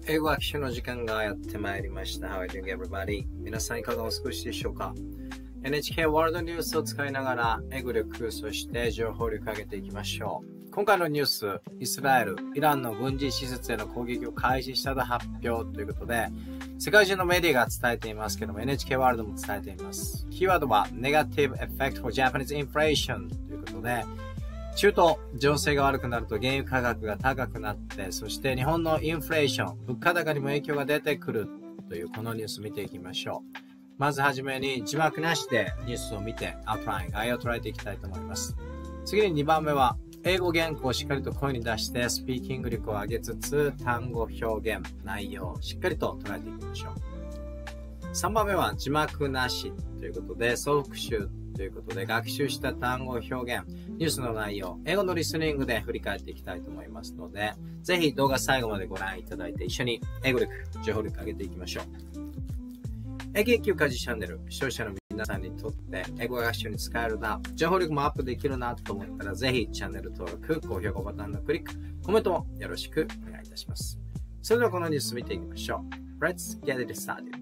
英語学習の時間がやってまいりました。How are you doing, everybody? 皆さんいかがお過ごしでしょうか？ NHK ワールドニュースを使いながら英語力、そして情報力を上げていきましょう。今回のニュース、イスラエル、イランの軍事施設への攻撃を開始したと発表ということで、世界中のメディアが伝えていますけども、NHK ワールドも伝えています。キーワードは Negative Effect for Japanese Inflation ということで、中東情勢が悪くなると原油価格が高くなって、そして日本のインフレーション、物価高にも影響が出てくるというこのニュースを見ていきましょう。まずはじめに字幕なしでニュースを見て、アウトライン、概要を捉えていきたいと思います。次に2番目は、英語原稿をしっかりと声に出して、スピーキング力を上げつつ、単語、表現、内容をしっかりと捉えていきましょう。3番目は字幕なしということで、総復習ということで、学習した単語、表現、ニュースの内容、英語のリスニングで振り返っていきたいと思いますので、ぜひ動画最後までご覧いただいて、一緒に英語力、情報力上げていきましょう。英検1級家事チャンネル、視聴者の皆さんにとって英語学習に使えるな、情報力もアップできるなと思ったら、ぜひチャンネル登録、高評価ボタンのクリック、コメントもよろしくお願いいたします。それではこのニュース見ていきましょう。Let's get it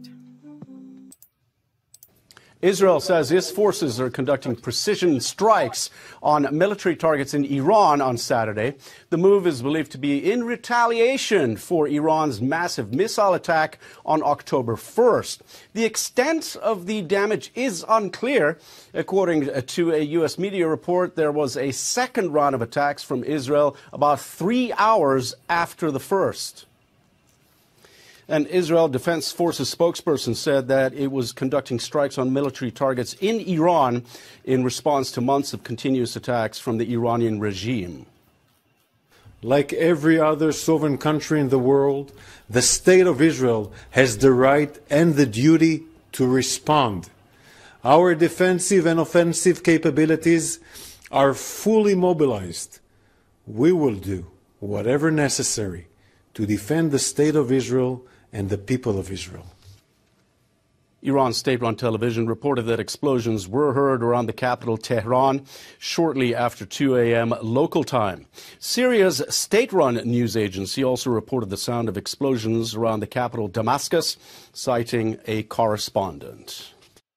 started.Israel says its forces are conducting precision strikes on military targets in Iran on Saturday. The move is believed to be in retaliation for Iran's massive missile attack on October 1st. The extent of the damage is unclear. According to a U.S. media report, there was a second round of attacks from Israel about 3 hours after the first.An Israel Defense Forces spokesperson said that it was conducting strikes on military targets in Iran in response to months of continuous attacks from the Iranian regime. Like every other sovereign country in the world, the State of Israel has the right and the duty to respond. Our defensive and offensive capabilities are fully mobilized. We will do whatever necessary to defend the State of Israel.And the people of Israel. Iran's state-run television reported that explosions were heard around the capital, Tehran, shortly after 2 a.m. local time. Syria's state-run news agency also reported the sound of explosions around the capital, Damascus, citing a correspondent.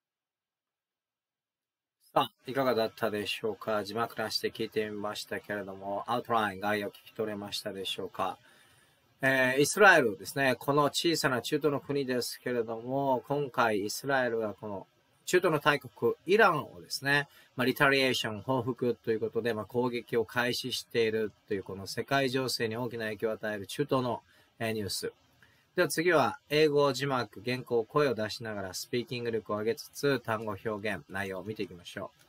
さあ、いかがだったでしょうか？字幕なしで聞いてみましたけれども、アウトライン、概要聞き取れましたでしょうか？イスラエルですね。この小さな中東の国ですけれども、今回イスラエルがこの中東の大国イランをですね、リタリエーション、報復ということで、攻撃を開始しているというこの世界情勢に大きな影響を与える中東のニュース。では次は英語字幕、原稿、声を出しながらスピーキング力を上げつつ、単語、表現、内容を見ていきましょう。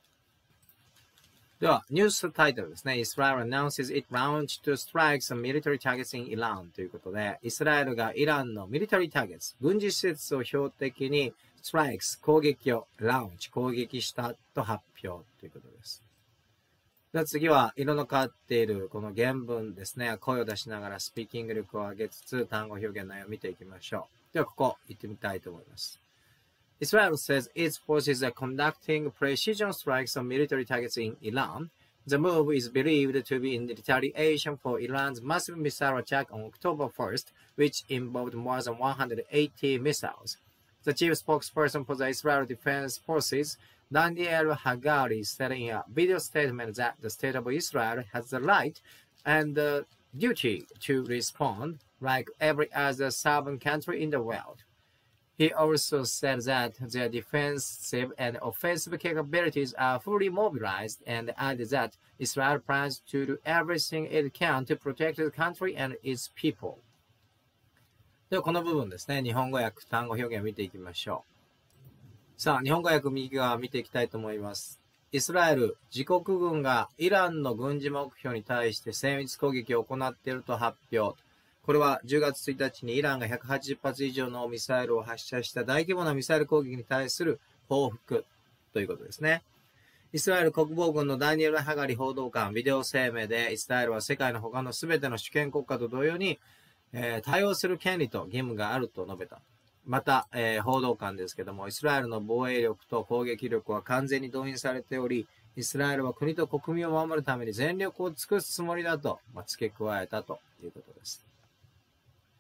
では、ニュースタイトルですね。Israel announces it launched strikes on military targets in Iran ということで、イスラエルがイランのミリタリーターゲット、軍事施設を標的に、strikes、攻撃を、launch、攻撃したと発表ということです。では次は、色の変わっているこの原文ですね。声を出しながらスピーキング力を上げつつ、単語表現内容を見ていきましょう。では、ここ行ってみたいと思います。Israel says its forces are conducting precision strikes on military targets in Iran. The move is believed to be in retaliation for Iran's massive missile attack on October 1st, which involved more than 180 missiles. The chief spokesperson for the Israel Defense Forces, Daniel Hagari, said in a video statement that the state of Israel has the right and the duty to respond like every other sovereign country in the world.He also said that their defensive and offensive capabilities are fully mobilized and added that Israel plans to do everything it can to protect the country and its people. ではこの部分ですね、日本語訳、単語表現を見ていきましょう。さあ、日本語訳右側見ていきたいと思います。イスラエル、自国軍がイランの軍事目標に対して精密攻撃を行っていると発表。これは10月1日にイランが180発以上のミサイルを発射した大規模なミサイル攻撃に対する報復ということですね。イスラエル国防軍のダニエル・ハガリ報道官、ビデオ声明でイスラエルは世界の他の全ての主権国家と同様に、対応する権利と義務があると述べた。また、報道官ですけども、イスラエルの防衛力と攻撃力は完全に動員されており、イスラエルは国と国民を守るために全力を尽くすつもりだと、付け加えたということです。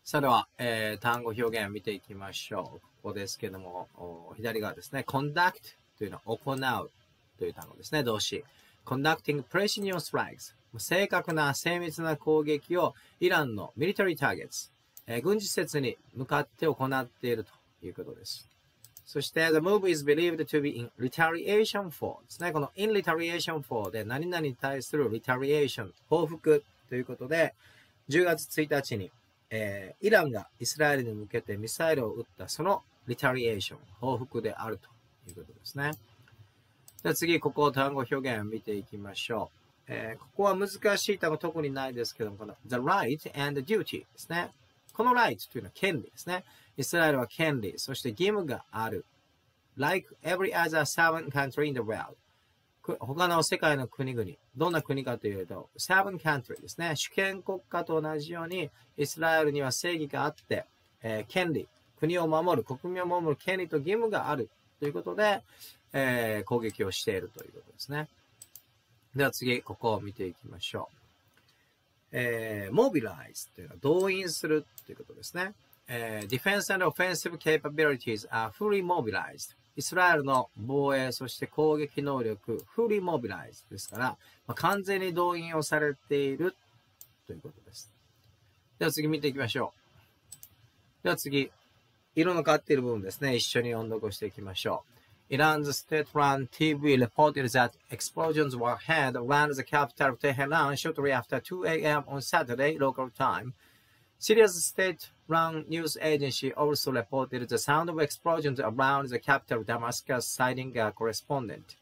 さあでは、単語表現見ていきましょう。ここですけども、左側ですね。conduct というのは行うという単語ですね。動詞。conducting precision strikes。正確な精密な攻撃をイランの military targets、軍事施設に向かって行っているということです。そして、the move is believed to be in retaliation for ですね。この in retaliation for で何々に対する retaliation、報復ということで、10月1日に、イランがイスラエルに向けてミサイルを撃ったその retaliation、報復であるということですね。では次、ここ単語表現を見ていきましょう。ここは難しい単語特にないですけども、この the right and the duty ですね。この right というのは権利ですね。イスラエルは権利、そして義務がある。like every other sovereign country in the world。他の世界の国々、どんな国かというと、sovereign country ですね。主権国家と同じように、イスラエルには正義があって、権利、国を守る、国民を守る権利と義務があるということで、攻撃をしているということですね。では次、ここを見ていきましょう。mobilize というのは動員するということですね。defense and offensive capabilities are fully mobilized。イスラエルの防衛、そして攻撃能力、fully mobilized ですから、完全に動員をされているということです。では次見ていきましょう。では次、色の変わっている部分ですね。一緒に音読をしていきましょう。Iran's state-run TV reported that explosions were heard around the capital of Tehran shortly after 2 a.m. on Saturday local time. Syria's state-run news agency also reported the sound of explosions around the capital of Damascus, citing a correspondent.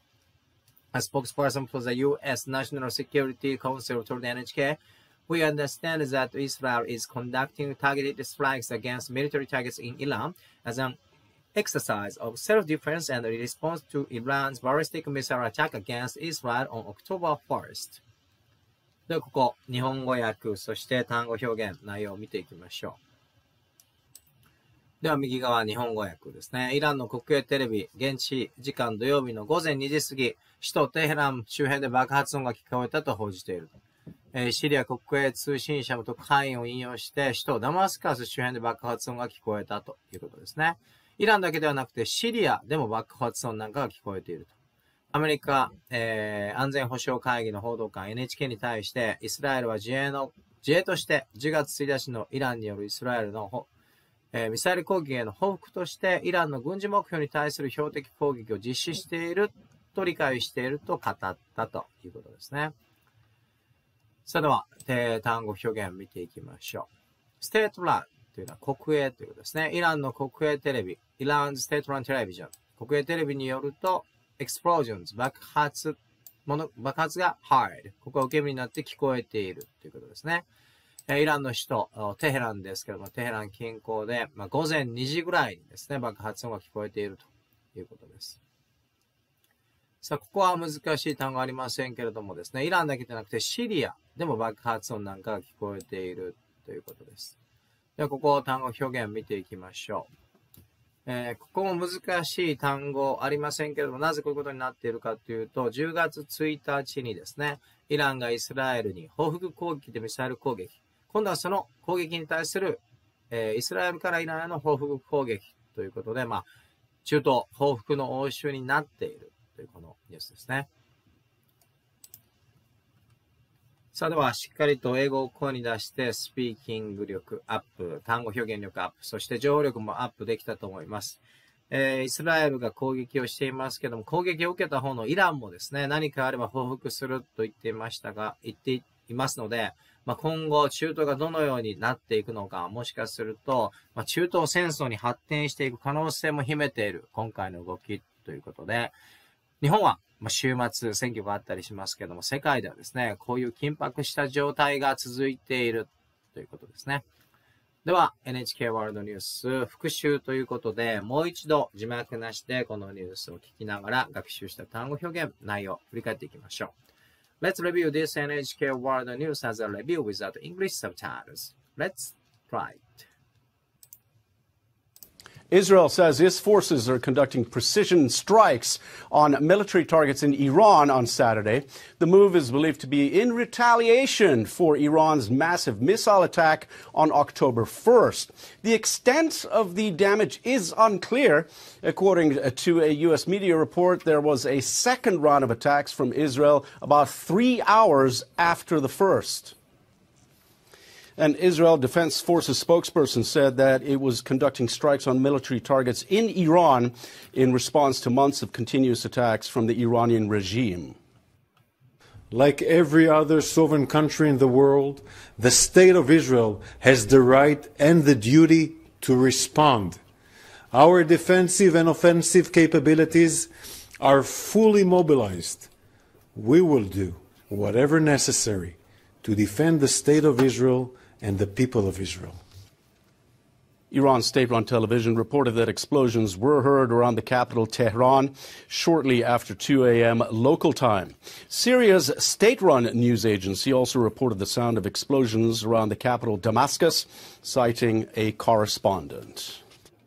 A spokesperson for the U.S. National Security Council told NHK, "We understand that Israel is conducting targeted strikes against military targets in Iran as an exercise of self-defense and in response to Iran's ballistic missile attack against Israel on October 1st." では、ここ、日本語訳、そして単語表現、内容を見ていきましょう。では、右側、日本語訳ですね。イランの国営テレビ、現地時間土曜日の午前2時過ぎ、首都テヘラン周辺で爆発音が聞こえたと報じている。シリア国営通信社の特派員を引用して、首都ダマスカス周辺で爆発音が聞こえたということですね。イランだけではなくて、シリアでも爆発音なんかが聞こえていると。アメリカ、安全保障会議の報道官 NHK に対して、イスラエルは自衛として10月1日のイランによるイスラエルの、ミサイル攻撃への報復として、イランの軍事目標に対する標的攻撃を実施していると理解していると語ったということですね。それでは、単語表現を見ていきましょう。ステートランというのは国営ということですね。イランの国営テレビ、イランステートランテレビジョン。国営テレビによると、explosions、爆発が heard。ここは受け身になって聞こえているということですね。イランの首都、テヘランですけども、テヘラン近郊で、午前2時ぐらいにですね、爆発音が聞こえているということです。さあ、ここは難しい単語ありませんけれどもですね、イランだけでなくてシリアでも爆発音なんかが聞こえているということです。では、ここ単語表現を見ていきましょう。ここも難しい単語ありませんけれども、なぜこういうことになっているかというと、10月1日にですね、イランがイスラエルに報復攻撃でミサイル攻撃。今度はその攻撃に対する、イスラエルからイランへの報復攻撃ということで、中東報復の応酬になっているというこのニュースですね。さあでは、しっかりと英語を声に出して、スピーキング力アップ、単語表現力アップ、そして情報力もアップできたと思います。イスラエルが攻撃をしていますけども、攻撃を受けた方のイランもですね、何かあれば報復すると言っていますので、今後、中東がどのようになっていくのか、もしかすると、中東戦争に発展していく可能性も秘めている、今回の動きということで、日本は、週末選挙があったりしますけども、世界ではですね、こういう緊迫した状態が続いているということですね。では、NHK ワールドニュース復習ということで、もう一度字幕なしでこのニュースを聞きながら学習した単語表現、内容を振り返っていきましょう。Let's review this NHK World News as a review without English subtitles. Let's try it. Israel says its forces are conducting precision strikes on military targets in Iran on Saturday. The move is believed to be in retaliation for Iran's massive missile attack on October 1st. The extent of the damage is unclear. According to a U.S. media report, there was a second round of attacks from Israel about 3 hours after the first. An Israel Defense Forces spokesperson said that it was conducting strikes on military targets in Iran in response to months of continuous attacks from the Iranian regime. Like every other sovereign country in the world, the State of Israel has the right and the duty to respond. Our defensive and offensive capabilities are fully mobilized. We will do whatever necessary to defend the State of Israel and the people of Israel. Iran's state-run television reported that explosions were heard around the capital, Tehran, shortly after 2 a.m. local time. Syria's state-run news agency also reported the sound of explosions around the capital, Damascus, citing a correspondent.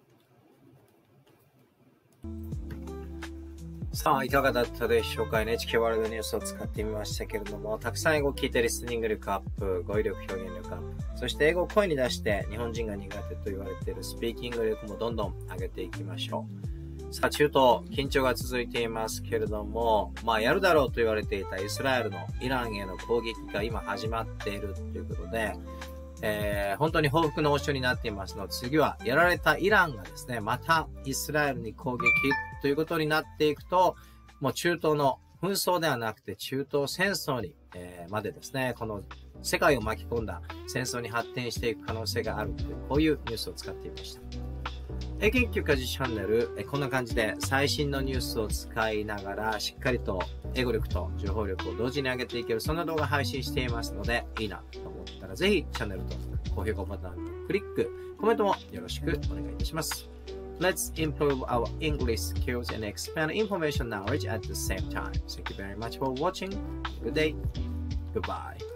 さあ、いかがだったでしょうか。NHK ワールドニュースを使ってみましたけれども、たくさん英語を聞いてリスニング力アップ、語彙力表現力アップ、そして英語を声に出して日本人が苦手と言われているスピーキング力もどんどん上げていきましょう。さあ、中東、緊張が続いていますけれども、やるだろうと言われていたイスラエルのイランへの攻撃が今始まっているということで、本当に報復の応酬になっていますので、次はやられたイランがですね、またイスラエルに攻撃ということになっていくと、もう中東の紛争ではなくて中東戦争に、までですね、この世界を巻き込んだ戦争に発展していく可能性があるという、こういうニュースを使っていました。研究家事チャンネル、こんな感じで最新のニュースを使いながらしっかりと英語力と情報力を同時に上げていける、そんな動画配信していますので、いいなと思ったらぜひチャンネル登録、高評価ボタンのクリック、コメントもよろしくお願いいたします。Let's improve our English skills and expand information knowledge at the same time. Thank you very much for watching. Good day. Goodbye.